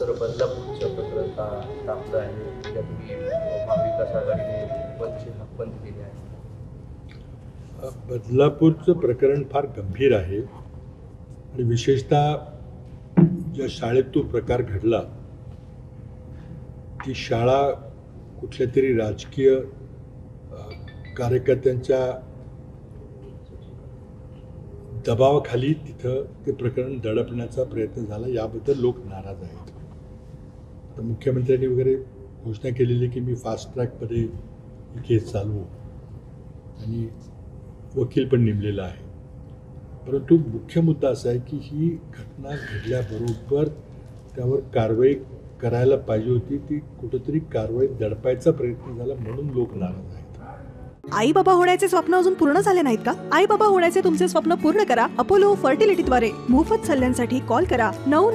Sir, बदलापूरचं प्रकरण तापलं आहे. त्या तुम्ही महाविकास आघाडीने बंदची हाक पण दिलेली आहे. बदलापूरचं प्रकरण फार गंभीर आहे आणि विशेषतः ज्या शाळेत तो प्रकार घडला ती शाळा कुठल्या तरी राजकीय कार्यकर्त्यांच्या दबावाखाली तिथं ते प्रकरण दडपण्याचा प्रयत्न झाला, याबद्दल लोक नाराज आहेत. तर मुख्यमंत्र्यांनी वगैरे घोषणा केलेली की मी फास्ट ट्रॅकमध्ये ही केस चालवू आणि वकील पण नेमलेला आहे. परंतु मुख्य मुद्दा असा आहे की ही घटना घडल्याबरोबर त्यावर कारवाई करायला पाहिजे होती. ती कुठंतरी कारवाई दडपायचा प्रयत्न झाला, म्हणून लोक नाराज आहेत. आई बाबा होण्याचे स्वप्न अजून पूर्ण झाले नाहीत का? आई बाबा होण्याचे तुमचे स्वप्न पूर्ण करा अपोलो फर्टिलिटीद्वारे. मोफत सल्ल्यांसाठी कॉल करा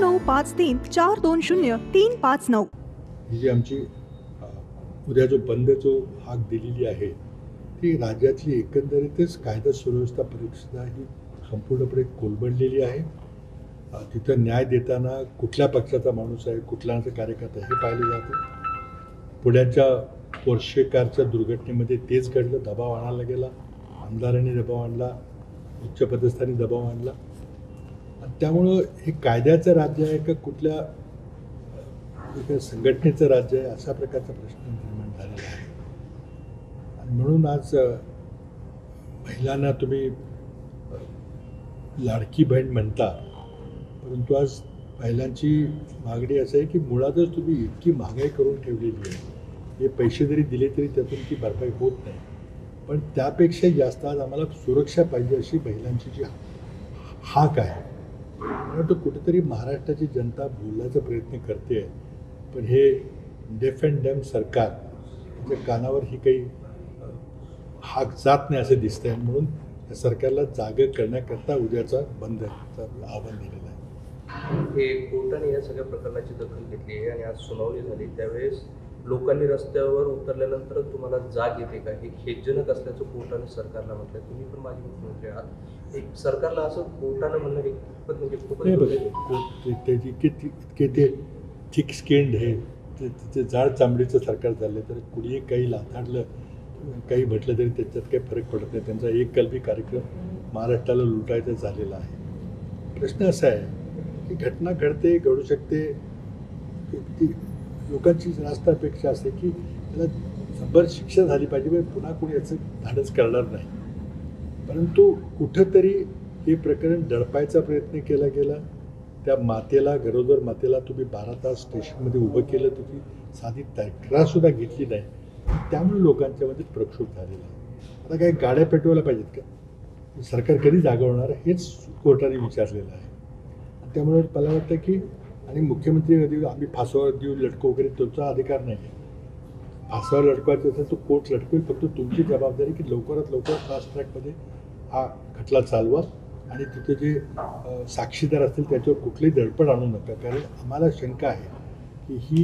9953420359. ही जी आमची उद्या जो बंद जो हाक दिलेली आहे ती राज्यातली एकंदरीतच कायदा सुव्यवस्था परीक्षा ही संपूर्णपणे कोलमडलेली आहे. तिथं न्याय देताना कुठल्या पक्षाचा माणूस आहे, कुठला कार्यकर्ता हे पाहिलं जातं. पुण्याच्या पोर्शे कारच्या दुर्घटनेमध्ये तेच घडलं. दबाव आणायला गेला, आमदारांनी दबाव आणला, उच्चपदस्थानी दबाव आणला. आणि त्यामुळं हे कायद्याचं राज्य आहे का कुठल्या संघटनेचं राज्य आहे, अशा प्रकारचा प्रश्न निर्माण झालेला आहे. आणि म्हणून आज महिलांना तुम्ही लाडकी बहीण म्हणता, परंतु आज महिलांची मागणी असं आहे की मुळातच तुम्ही इतकी महागाई करून ठेवलेली आहे, हे पैसे जरी दिले तरी त्यातून ती भरपाई होत नाही. पण त्यापेक्षा जास्त आज आम्हाला सुरक्षा पाहिजे अशी महिलांची जी हाक आहे. मला वाटतं कुठेतरी महाराष्ट्राची जनता बोलण्याचा प्रयत्न करते आहे, पण हे डेफ अँड डम सरकार त्याच्या कानावर ही काही हाक जात नाही असं दिसतंय. म्हणून या सरकारला जागं करण्याकरता उद्याचा बंदचं आव्हान दिलेलं आहे. हे कोर्टाने या सगळ्या प्रकरणाची दखल घेतली आहे आणि आज सुनावणी झाली. त्यावेळेस लोकांनी रस्त्यावर उतरल्यानंतर तुम्हाला जाग येते का, हे खेदजनक असल्याचं कोर्टाने सरकारला म्हटलं. तुम्ही पण माजी मुख्यमंत्री आहात, एक सरकारला असं कोर्टानं म्हणणं हे म्हणजे खूपच ते थिक स्किन्ड हे ते जाड चांबडीचं सरकार झालं तर कुणीही काही लाथाडलं काही म्हटलं तरी त्याच्यात काही फरक पडत नाही. त्यांचा एक कलमी कार्यक्रम महाराष्ट्राला लुटायचा झालेला आहे. प्रश्न असा आहे की घटना घडू शकते. ती लोकांची जास्त अपेक्षा असते की त्याला जबर शिक्षा झाली पाहिजे, पण पुन्हा कोणी याचं धाडस करणार नाही. परंतु कुठंतरी हे प्रकरण दडपायचा प्रयत्न केला गेला. त्या मातेला, गरोदर मातेला तुम्ही 12 तास स्टेशनमध्ये उभं केलं, त्याची साधी तक्रारसुद्धा घेतली नाही. त्यामुळे लोकांच्यामध्ये प्रक्षोभ झालेला आहे. आता काही गाड्या पेटवायला पाहिजेत का? सरकार कधी जागा होणार हेच कोर्टाने विचारलेलं आहे. त्यामुळे मला वाटतं की आणि मुख्यमंत्री आम्ही फासावर देऊ लटकू वगैरे तुमचा अधिकार नाही आहे. फासावर लटकवायचं असेल तर कोर्ट लटकवेल. फक्त तुमची जबाबदारी की लवकरात लवकर फास्ट ट्रॅकमध्ये हा खटला चालवा आणि तिथे जे साक्षीदार असतील त्याच्यावर कुठलीही दडपण आणू नका. कारण आम्हाला शंका आहे की ही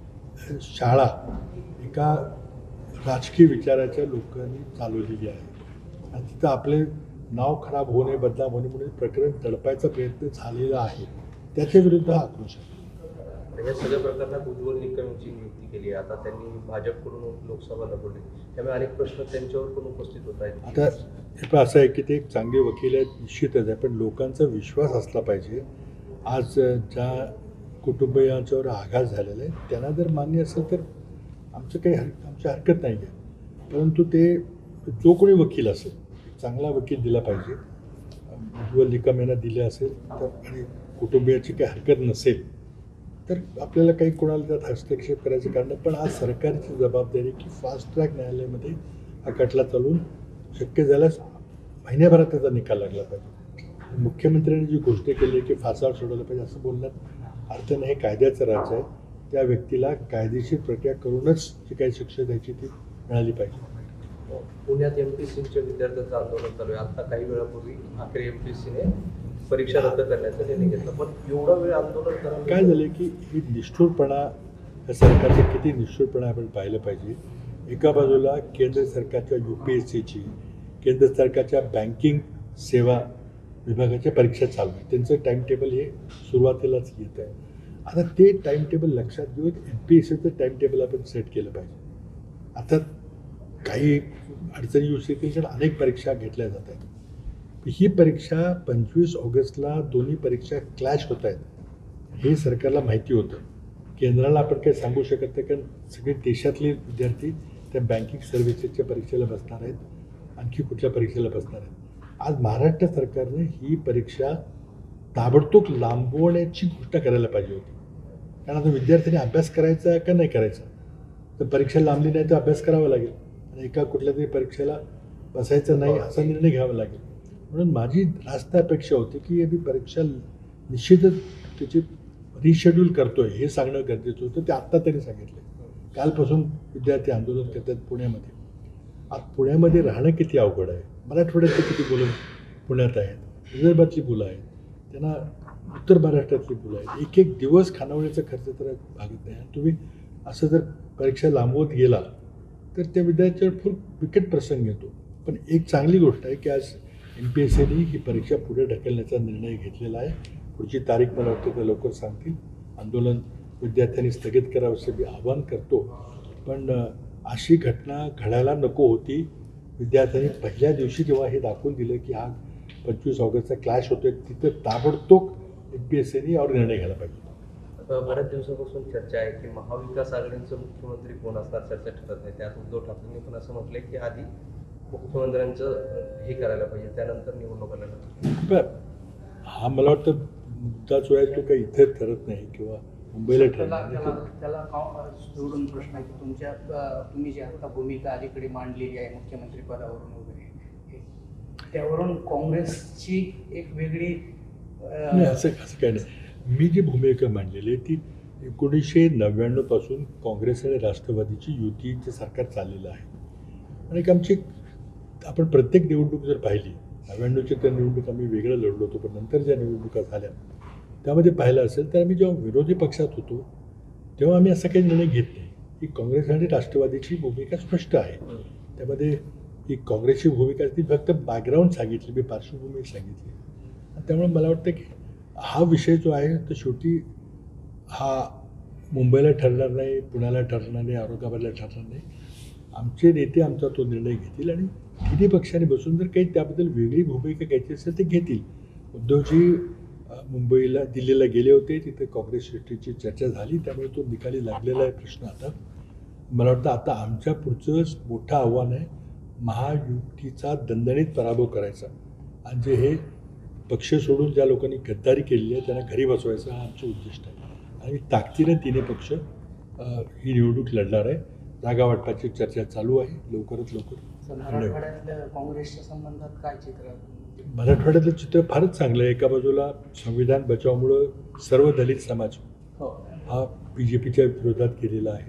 शाळा एका राजकीय विचाराच्या लोकांनी चालवलेली आहे आणि तिथं आपले नाव खराब होणे, बदनाम होणे म्हणून प्रकरण दडपायचा प्रयत्न झालेला आहे. त्याच्या विरुद्ध हा आक्रोश आहे. या सगळ्या प्रकरणात उज्ज्वल निकम यांची नियुक्ती केली आहे. आता त्यांनी भाजपकडून लोकसभा लढवली, त्यामुळे अनेक प्रश्न त्यांच्यावर पण उपस्थित होत आहेत. आता हे पण असं आहे की ते एक चांगले वकील आहेत निश्चितच आहे, पण लोकांचा विश्वास असला पाहिजे. आज ज्या कुटुंबियांच्यावर आघात झालेला आहे त्यांना जर मान्य असेल तर आमची हरकत नाही आहे. परंतु ते जो कोणी वकील असेल चांगला वकील दिला पाहिजे. उज्ज्वल निकम यांना दिले असेल तर आणि कुटुंबियाची काही हरकत नसेल तर आपल्याला काही कोणाला त्यात हस्तक्षेप करायचं कारण नाही. पण आज सरकारची जबाबदारी की फास्ट ट्रॅक न्यायालयामध्ये हा खटला चालवून शक्य झाल्यास महिन्याभरात त्याचा निकाल लागला पाहिजे. मुख्यमंत्र्यांनी जी घोषणा केली आहे की फासावर सोडवलं पाहिजे असं बोलण्यात अर्थ नाही. हे कायद्याचं राज्य आहे. त्या व्यक्तीला कायदेशीर प्रक्रिया करूनच जी काही शिक्षा द्यायची ती मिळाली पाहिजे. पुण्यात MPSCच्या विद्यार्थ्यांचं आंदोलन चालू आहे. आता काही वेळापूर्वी अखेर MPSCने परीक्षा रद्द करण्याचा निर्णय घेतला. पण एवढा वेळ आंदोलन करायला काय झालं की ही निष्ठुरपणा या सरकारचा किती निष्ठुरपणा आपण पाहिलं पाहिजे. एका बाजूला केंद्र सरकारच्या UPSCची, केंद्र सरकारच्या बँकिंग सेवा विभागाच्या परीक्षा चालू आहे. त्यांचं टाईम टेबल हे सुरुवातीलाच येत आहे आता ते टाईम टेबल लक्षात घेऊन MPSCचं टाईम टेबल आपण सेट केलं पाहिजे. आता काही अडचणी येऊ शकतील कारण अनेक परीक्षा घेतल्या जात आहेत. ही परीक्षा 25 ऑगस्टला दोन्ही परीक्षा क्लॅश होत आहेत हे सरकारला माहिती होतं. केंद्राला आपण काही सांगू शकत नाही कारण सगळे देशातले विद्यार्थी त्या बँकिंग सर्व्हिसेसच्या परीक्षेला बसणार आहेत, आणखी कुठल्या परीक्षेला बसणार आहेत. आज महाराष्ट्र सरकारने ही परीक्षा ताबडतोब लांबवण्याची घोषणा करायला पाहिजे होती. कारण आता विद्यार्थ्यांनी अभ्यास करायचा का नाही करायचा, तर परीक्षा लांबली नाही तर अभ्यास करावा लागेल आणि एका कुठल्या तरी परीक्षेला बसायचं नाही असा निर्णय घ्यावा लागेल. म्हणून माझी रास्त अपेक्षा होती की ही परीक्षा निश्चितच त्याची रिशेड्यूल करतोय हे सांगणं गरजेचं होतं. ते आत्ता त्यांनी सांगितलं. कालपासून विद्यार्थी आंदोलन करतात पुण्यामध्ये. आज पुण्यामध्ये राहणं किती अवघड आहे. मराठवाड्यातली किती मुलं पुण्यात आहेत, विदर्भातली मुलं आहेत, त्यांना उत्तर महाराष्ट्रातली मुलं आहेत. एक एक दिवस खानावळीचा खर्च तर भागत नाही. तुम्ही असं जर परीक्षा लांबवत गेला तर त्या विद्यार्थ्यावर खूप बिकट प्रसंग येतो. पण एक चांगली गोष्ट आहे की आज MPSCने ही परीक्षा पुढे ढकलण्याचा निर्णय घेतलेला आहे. पुढची तारीख मला वाटतं ते लवकर सांगतील. आंदोलन विद्यार्थ्यांनी स्थगित करावं असं मी आवाहन करतो. पण अशी घटना घडायला नको होती. विद्यार्थ्यांनी पहिल्या दिवशी जेव्हा हे दाखवून दिलं की हा 25 ऑगस्टचा क्लॅश होतोय तिथं ताबडतोब MPSCने यावर निर्णय घ्यायला पाहिजे. बऱ्याच दिवसापासून चर्चा आहे की महाविकास आघाडीचं मुख्यमंत्री कोण असणार चर्चा ठरत नाही. त्यात उद्धव ठाकरेंनी पण असं म्हटलंय की आधी मुख्यमंत्र्यांचं हे करायला पाहिजे त्यानंतर निवडणुका लढवतील. बरं, हा मला वाटतं मुद्दा जो आहे तो काही इथे ठरत नाही किंवा मुंबईला ठरत नाही. त्याला जोडून प्रश्न आहे की तुम्ही जी आता भूमिका अलीकडे मांडलेली आहे मुख्यमंत्री पदावरून वगैरे त्यावरून काँग्रेसची एक वेगळी नाही असं काय नाही. मी जी भूमिका मांडलेली आहे ती 1999 पासून काँग्रेस आणि राष्ट्रवादीची युतीचे सरकार चाललेलं आहे. आणि आमची आपण प्रत्येक निवडणूक जर पाहिली 99ची तर निवडणूक आम्ही वेगळं लढलो होतो, पण नंतर ज्या निवडणुका झाल्या त्यामध्ये पाहिलं असेल तर आम्ही जेव्हा विरोधी पक्षात होतो तेव्हा आम्ही असा काही निर्णय घेत नाही की काँग्रेस आणि राष्ट्रवादीची भूमिका स्पष्ट आहे. त्यामध्ये ही काँग्रेसची भूमिका ती फक्त बॅकग्राऊंड सांगितली, मी पार्श्वभूमी सांगितली. त्यामुळे मला वाटतं की हा विषय जो आहे तो शेवटी हा मुंबईला ठरणार नाही, पुण्याला ठरणार नाही, औरंगाबादला ठरणार नाही. आमचे नेते आमचा तो निर्णय घेतील आणि तिन्ही पक्षांनी बसून जर काही त्याबद्दल वेगळी भूमिका घ्यायची असेल ते घेतील. उद्धवजी मुंबईला दिल्लीला गेले होते, तिथे काँग्रेस सृष्टीची चर्चा झाली, त्यामुळे तो निकाली लागलेला आहे प्रश्न. आता मला वाटतं आता आमच्या पुढचंच मोठं आव्हान आहे महायुतीचा दणदणीत पराभव करायचा. आणि जे हे पक्ष सोडून ज्या लोकांनी गद्दारी केलेली आहे त्यांना घरी बसवायचं हा आमचं उद्दिष्ट आहे. आणि ताकदीने तिन्ही पक्ष ही निवडणूक लढणार आहे. जागा वाटपाची चर्चा चालू आहे. लवकरात लवकर मराठवाड्यातल्या काँग्रेसच्या संबंधात काय चित्र आहे? मराठवाड्यातलं चित्र फारच चांगलं आहे. एका बाजूला संविधान बचावामुळं सर्व दलित समाज हा BJPच्या विरोधात केलेला आहे.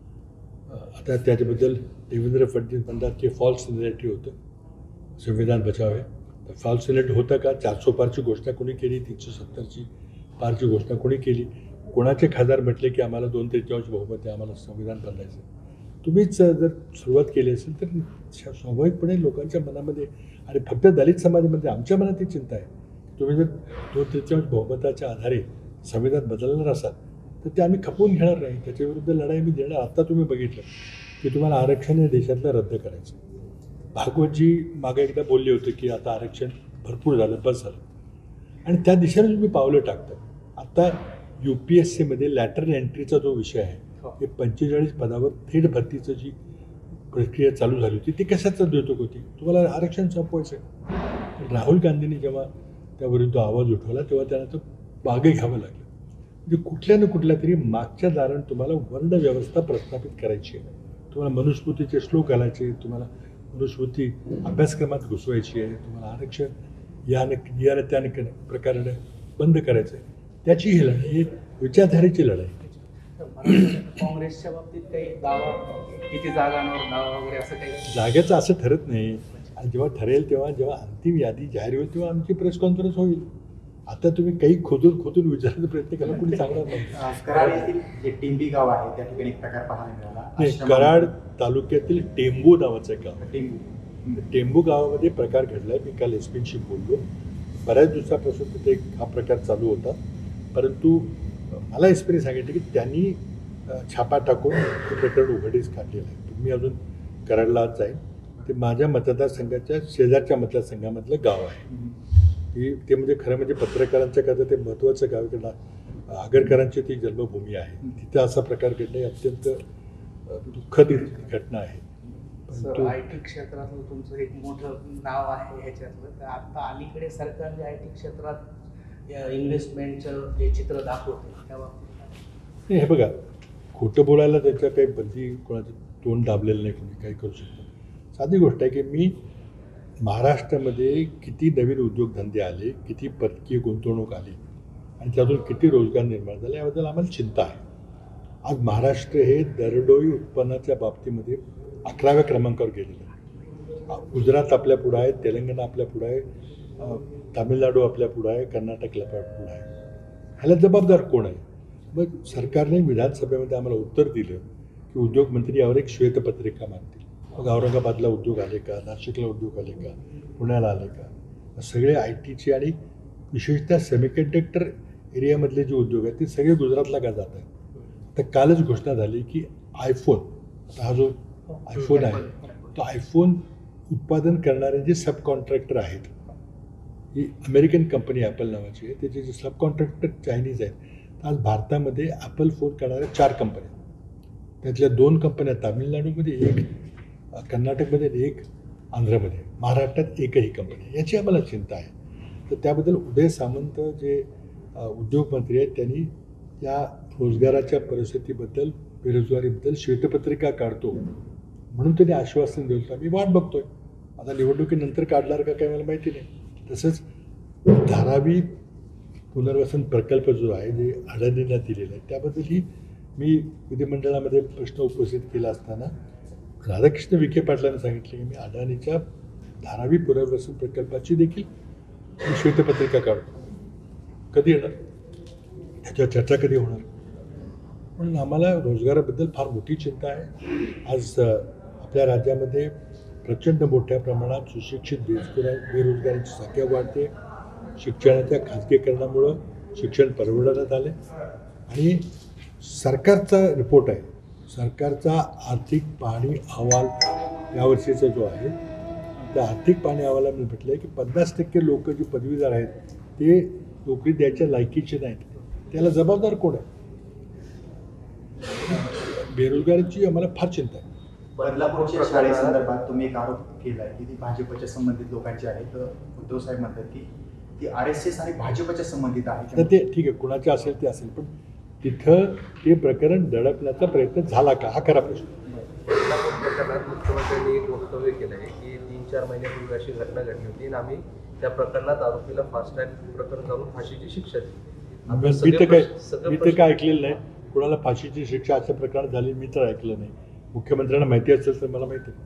आता त्याच्याबद्दल देवेंद्र फडणवीस म्हणतात की फॉल्स नेरेटिव्ह होतं संविधान बचाव आहे. तर फॉल्स नेरेटिव्ह होतं का? 400 पारची घोषणा कोणी केली, 370ची पारची घोषणा कोणी केली? कोणाचे खासदार म्हटले की आम्हाला 2/3 बहुमत आहे, आम्हाला संविधान बदलायचं. तुम्हीच जर सुरुवात केली असेल तर स्वाभाविकपणे लोकांच्या मनामध्ये आणि फक्त दलित समाजामध्ये आमच्या मनात ही चिंता आहे. तुम्ही जर 2/3 बहुमताच्या आधारे संविधान बदलणार असाल तर ते आम्ही खपवून घेणार नाही. त्याच्याविरुद्ध लढाई मी देणार. आत्ता तुम्ही बघितलं की तुम्हाला आरक्षण हे देशातलं रद्द करायचं. भागवतजी मागे एकदा बोलले होते की आता आरक्षण भरपूर झालं, बस झालं, आणि त्या दिशेने तुम्ही पावलं टाकता. आत्ता UPSCमध्ये लॅटरल एंट्रीचा जो विषय आहे हे 45 पदावर थेट भरतीचं जी प्रक्रिया चालू झाली होती ती कशाचं द्योतक होती? तुम्हाला आरक्षण संपवायचं. राहुल गांधींनी जेव्हा त्याविरुद्ध आवाज उठवला तेव्हा त्यांना तो मागे घ्यावं लागलं. म्हणजे कुठल्या ना कुठल्या तरी मागच्या दारानं तुम्हाला वर्णव्यवस्था प्रस्थापित करायची आहे. तुम्हाला मनुस्मृतीचे श्लोक घालायचे, तुम्हाला मनुस्मृती अभ्यासक्रमात घुसवायची आहे, तुम्हाला आरक्षण यानं त्यानं प्रकाराने बंद करायचं आहे. त्याची ही लढाई, ही विचारधारेची लढाई. काँग्रेसच्या बाबतीत काही दावा, किती जागांवर दावा वगैरे असं काही जागेचं असं ठरत नाही. आणि जेव्हा ठरेल तेव्हा जेव्हा अंतिम यादी जाहीर होईल तेव्हा आमची प्रेस कॉन्फरन्स होईल. आता तुम्ही काही खोदून विचारण्याचा प्रयत्न केला कुणी सांगणार नाही. कराड येथील जे टेंबी गाव आहे त्या ठिकाणी एक प्रकार पाहायला मिळाला. नाही, कराड तालुक्यातील टेंबू नावाचं एक गाव. टेंबू गावामध्ये प्रकार घडला. मी काल SPंशी बोललो. बऱ्याच दिवसापासून तिथे हा प्रकार चालू होता, परंतु मला एसपीने सांगितलं की त्यांनी छापा टाकून हे प्रकरण उघडीस काढलेलं आहे. मी अजून कराडला आज जाईन. ते माझ्या मतदारसंघाच्या शेजारच्या मतदारसंघामधलं गाव आहे. ते म्हणजे खरं म्हणजे पत्रकारांच्या करता ते महत्त्वाचं गाव आहे. कारण आगरकरांची ती जन्मभूमी आहे. तिथं असा प्रकार घडणे अत्यंत दुःखद घटना आहे. सर, आय टी क्षेत्रातलं तुमचं एक मोठं नाव आहे ह्याच्यातलं. तर आता अलीकडे सरकार जे आय टी क्षेत्रात इन्व्हेस्टमेंटचं जे चित्र दाखवतं त्या बाबतीत हे बघा, खोटं बोलायला त्याच्या काही बंदी, कोणाचं तोंड दाबलेलं नाही, कोणी काही करू शकतं. साधी गोष्ट आहे की मी महाराष्ट्रामध्ये किती नवीन उद्योगधंदे आले, किती परकीय गुंतवणूक आली आणि त्यातून किती रोजगार निर्माण झाले याबद्दल आम्हाला चिंता आहे. आज महाराष्ट्र हे दरडोई उत्पन्नाच्या बाबतीमध्ये 11व्या क्रमांकावर गेलेलं आहे. गुजरात आपल्या पुढं आहे, तेलंगणा आपल्या पुढं आहे, तामिळनाडू आपल्या पुढं आहे, कर्नाटक आपल्या पुढं आहे. ह्याला जबाबदार कोण आहे? मग सरकारने विधानसभेमध्ये आम्हाला उत्तर दिलं की उद्योगमंत्री यावर एक श्वेतपत्रिका मांडतील. मग औरंगाबादला उद्योग आले का, नाशिकला उद्योग आले का, पुण्याला आले का, सगळे आय टीचे आणि विशेषतः सेमिकंडक्टर एरियामधले जे उद्योग आहेत ते सगळे गुजरातला का जात आहेत. तर कालच घोषणा झाली की आयफोन, आता हा जो आयफोन आहे तो आयफोन उत्पादन करणारे जे सब कॉन्ट्रॅक्टर आहेत, ही अमेरिकन कंपनी ॲपल नावाची आहे, त्याचे जे सब कॉन्ट्रॅक्टर चायनीज आहेत. तर आज भारतामध्ये ॲपल फोन करणाऱ्या 4 कंपन्या, त्यातल्या 2 कंपन्या तामिळनाडूमध्ये, 1 कर्नाटकमध्ये आणि 1 आंध्रमध्ये. महाराष्ट्रात एकही कंपनी. याची आम्हाला चिंता आहे. तर त्याबद्दल उदय सामंत जे उद्योगमंत्री आहेत त्यांनी या रोजगाराच्या परिस्थितीबद्दल, बेरोजगारीबद्दल श्वेतपत्रिका काढतो म्हणून त्यांनी आश्वासन दिलं. आम्ही वाट बघतोय. आता निवडणुकीनंतर काढणार का काय मला माहिती नाही. तसंच धारावी पुनर्वसन प्रकल्प जो आहे, जे अडाणींना दिलेला आहे, त्याबद्दलही मी विधिमंडळामध्ये प्रश्न उपस्थित केला असताना राधाकृष्ण विखे पाटलांनी सांगितले की मी अडाणीच्या धारावी पुनर्वसन प्रकल्पाची देखील मी श्वेतपत्रिका काढतो. कधी येणार, ह्याच्यावर चर्चा कधी होणार? म्हणून आम्हाला रोजगाराबद्दल फार मोठी चिंता आहे. आज आपल्या राज्यामध्ये प्रचंड मोठ्या प्रमाणात सुशिक्षित बेरोजगारीची संख्या वाढते. शिक्षणाच्या खाजगीकरणामुळं शिक्षण परवडण्यात आले आणि सरकारचा रिपोर्ट आहे, सरकारचा आर्थिक पाहणी अहवाल यावर्षीचा जो आहे, त्या आर्थिक पाहणी अहवालामध्ये म्हटलं आहे की 50% लोक जी पदवीधर आहेत ते नोकरी द्यायच्या लायकीचे नाहीत. त्याला जबाबदार कोण आहे? बेरोजगारीची आम्हाला फार चिंता आहे. बदलापूरच्या शाळेसंदर्भात तुम्ही एक आरोप केला आहे की ती भाजपच्या संबंधित लोकांची आहे. तर उद्धव साहेब म्हणतात की ती RSS आणि भाजपच्या संबंधित आहे. तर ते ठीक आहे, कुणाचे असेल ते असेल, पण तिथं ते प्रकरण दडपण्याचा प्रयत्न झाला का, हा खरा प्रश्न. बदलापूर प्रकरणात मुख्यमंत्र्यांनी एक वक्तव्य केलं आहे की 3-4 महिन्यापूर्वी अशी घटना घडली होती आणि आम्ही त्या प्रकरणात आरोपीला फास्ट ट्रॅक प्रकरण घालून फाशीची शिक्षा दिली. मी तर काय ऐकलेलं नाही. कुणाला फाशीची शिक्षा अशा प्रकारात झाली मी तर ऐकलं नाही. मुख्यमंत्र्यांना माहिती असेल तर मला माहिती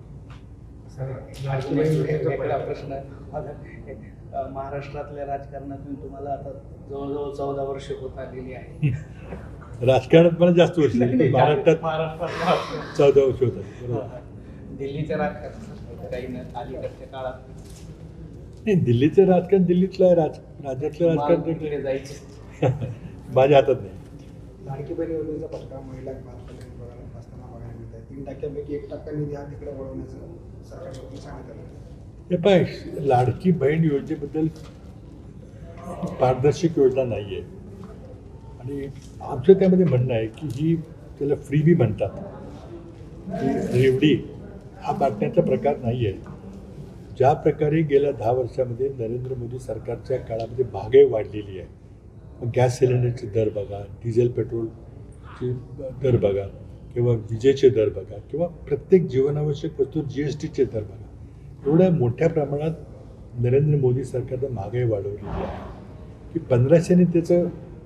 आहे. वेगळा प्रश्न. महाराष्ट्रातल्या राजकारणातून तुम्हाला आता जवळजवळ 14 वर्ष होत आलेली आहे. राजकारणात मला जास्त वर्ष झाली. महाराष्ट्रात 14 वर्ष होत आहे. बरोबर. दिल्लीच्या राजकारणात काही नाही अलीकडच्या काळात. नाही, दिल्लीचं राजकारण दिल्लीतलं आहे. राज्यातलं राजकारण तिकडे जायचं माझ्या हातात नाही. लाडकी बहीण योजनेचा फटका महिला असताना बघायला मिळत आहे. 3% 1% निधी हा तिकडे वळवण्याचं सरकारकडून सांगण्यात आलं. हे पाय, लाडकी बहीण योजनेबद्दल पारदर्शक योजना नाही आहे आणि आमचं त्यामध्ये म्हणणं आहे की ही त्याला फ्रीबी म्हणतात, की रेवडी हा वाटण्याचा प्रकार नाही आहे. ज्या प्रकारे गेल्या 10 वर्षामध्ये नरेंद्र मोदी सरकारच्या काळामध्ये महागाई वाढलेली आहे, मग गॅस सिलेंडरचे दर बघा, डिझेल पेट्रोलचे दर बघा, किंवा विजेचे दर बघा, किंवा प्रत्येक जीवनावश्यक वस्तू GSTचे दर बघा, एवढ्या मोठ्या प्रमाणात नरेंद्र मोदी सरकारनं महागाई वाढवलेली आहे की 1500ने त्याचं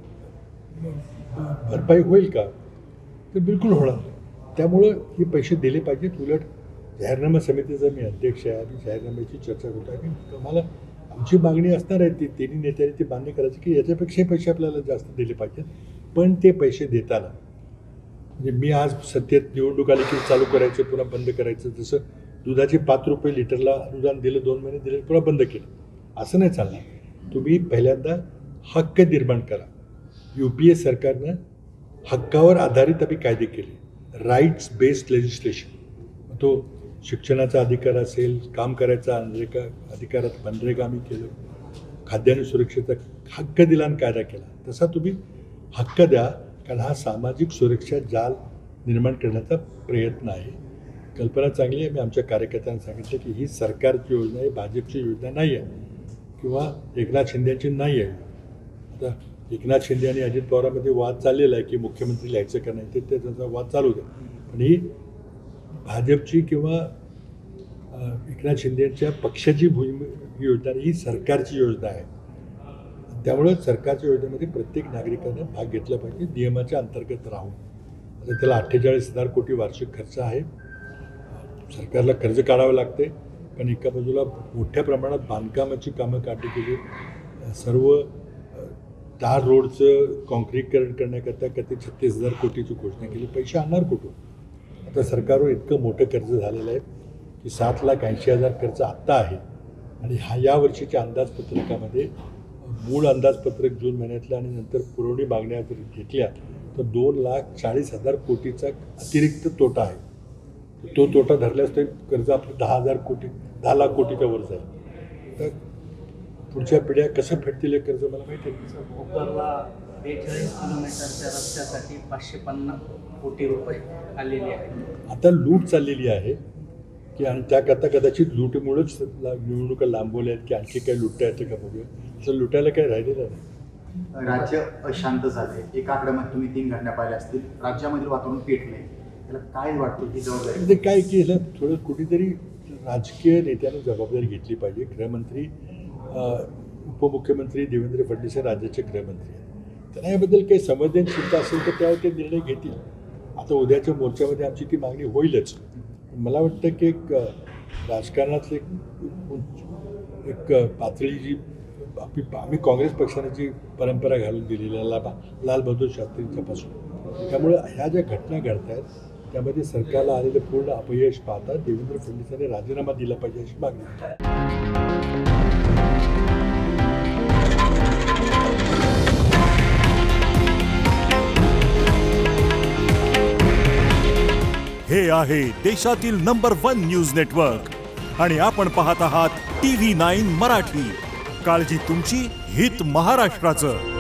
भरपाई होईल का? तर बिलकुल होणार नाही. त्यामुळं हे पैसे दिले पाहिजेत. उलट जाहीरनामा समितीचा मी अध्यक्ष आहे आणि जाहीरनाम्याची चर्चा करतो आहे की आम्हाला आमची मागणी असणार आहे, ती तिन्ही नेत्यांनी ती मान्य करायची की याच्यापेक्षाही पैसे आपल्याला जास्त दिले पाहिजेत. पण ते पैसे देताना म्हणजे मी आज सत्तेत निवडणूक आली की चालू करायचं पुन्हा बंद करायचं, जसं दुधाचे 5 रुपये लिटरला अनुदान दिलं, 2 महिने दिले, पुन्हा बंद केलं, असं नाही चालणार. तुम्ही पहिल्यांदा हक्क निर्माण करा. UPA सरकारनं हक्कावर आधारित आम्ही कायदे केले, राईट्स बेस्ड लेजिस्लेशन. तो शिक्षणाचा अधिकार असेल, काम करायचा अधिकारात मनरेगा आम्ही केलं, खाद्यान्न सुरक्षेचा हक्क दिला आणि कायदा केला. तसा तुम्ही हक्क द्या, कारण हा सामाजिक सुरक्षा जाल निर्माण करण्याचा प्रयत्न आहे. कल्पना चांगली आहे. मी आमच्या कार्यकर्त्यांना सांगितलं की ही सरकारची योजना आहे, भाजपची योजना नाही आहे किंवा एकनाथ शिंदेची नाही आहे. आता एकनाथ शिंदे आणि अजित पवारांमध्ये वाद चाललेला आहे की मुख्यमंत्री लिहायचं का नाही, ते त्यांचा वाद चालू द्या. पण ही भाजपची किंवा एकनाथ शिंदेच्या पक्षाची ही योजना ही सरकारची योजना आहे. त्यामुळे सरकारच्या योजनेमध्ये प्रत्येक नागरिकानं भाग घेतला पाहिजे, नियमाच्या अंतर्गत राहून. आता त्याला 48,000 कोटी वार्षिक खर्च आहे. सरकारला कर्ज काढावं लागते, पण एका बाजूला मोठ्या प्रमाणात बांधकामाची कामं काढली गेली. सर्व 4 रोडचं कॉन्क्रीटीकरण करण्याकरता कधी 36,000 कोटीची घोषणा केली. पैसे आणणार कुठून? आता सरकारवर इतकं मोठं कर्ज झालेलं आहे की 7,80,000 खर्च आत्ता आहे. आणि या वर्षीच्या अंदाजपत्रकामध्ये मूळ अंदाजपत्रक जून महिन्यातलं आणि नंतर पुरवणी मागण्या जर घेतल्या तर 2,40,000 कोटीचा अतिरिक्त तोटा आहे. तो तोटा धरल्यास ते कर्ज आपलं 10 लाख कोटीच्या वर जाईल. तर पुढच्या पिढ्या कसं फेडतील हे कर्ज मला माहिती आहे. भोकरला 42 किलोमीटरच्या रस्त्यासाठी 550 कोटी रुपये आलेले आहेत. आता लूट चाललेली आहे की आणि त्याकरता कदाचित लूटमुळेच निवडणुका लांबवल्या आहेत की आणखी काही लुटता येतं का बघूया. असं लुटायला काही राहिलेलं नाही. राज्य अशांत झाले. एका आठवड्यामध्ये तुम्ही 3 घटना पाहिल्या असतील. राज्यामधील वातावरण पेटले. त्याला काय वाटतं ही जबाबदारी? म्हणजे काय की ह्याला थोडं कुठेतरी राजकीय नेत्याने जबाबदारी घेतली पाहिजे. गृहमंत्री उपमुख्यमंत्री देवेंद्र फडणवीस हे राज्याचे गृहमंत्री आहेत. त्यांना याबद्दल काही संवेदनशीलता असेल तर त्यावर ते निर्णय घेतील. आता उद्याच्या मोर्चामध्ये आमची ती मागणी होईलच. मला वाटतं की एक राजकारणातली एक पातळी जी आम्ही काँग्रेस पक्षाने जी परंपरा घालून दिलेली आहे लालबहादूर शास्त्रींच्यापासून, त्यामुळे ह्या ज्या घटना घडत आहेत त्यामध्ये सरकारला आलेलं पूर्ण अपयश पाहता देवेंद्र फडणवीसांनी राजीनामा दिला पाहिजे अशी मागणी. हे आहे देशातील नंबर 1 न्यूज नेटवर्क आणि आपण पाहत आहात TV9 मराठी. काळजी तुमची, हित महाराष्ट्राचं.